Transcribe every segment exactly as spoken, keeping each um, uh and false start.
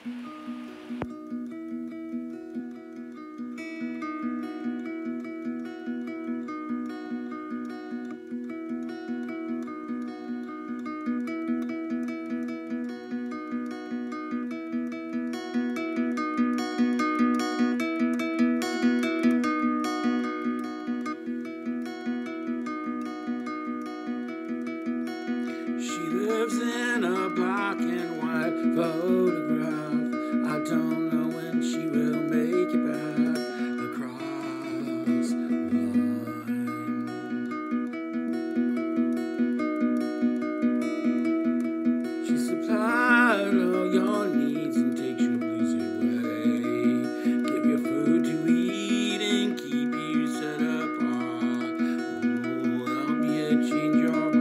Lives in a black and white photograph. I don't know when she will make it back across the line. She supplied all your needs and takes your blues away. Give you food to eat and keep you set apart. Oh, help you change your heart.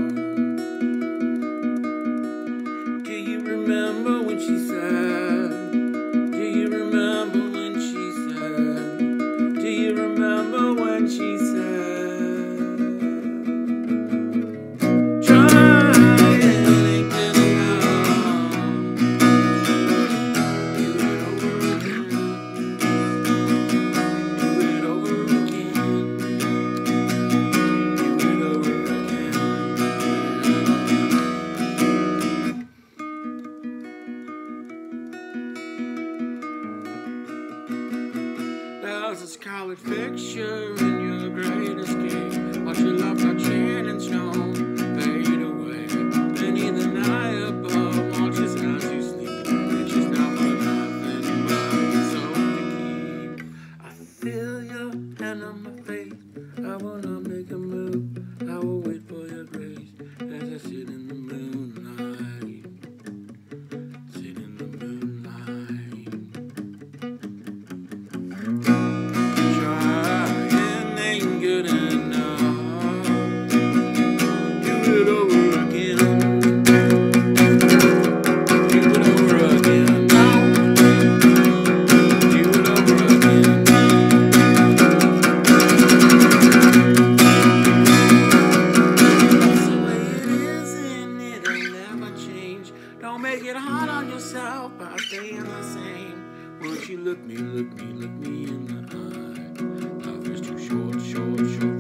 Remember when she said, do you remember when she said, do you remember when she said, try and ain't good enough, do it over again, do it over again, do it over again. There's a scarlet fixture in your great escape. Watch your love like chain and stone fade away. Beneath the night above, watches as you sleep. And she's not for nothing but your soul to keep. I feel your hand on my face. I will not make a move. I will wait for your grace as I sit in the moonlight. Sit in the moonlight. Trying ain't good enough. Do it over again. Do it over again. Do it over again. That's the way it is, and it'll never change. Don't make it hard on yourself by staying the same. Won't you look me, look me, look me in the eye? Life is too short, short, short.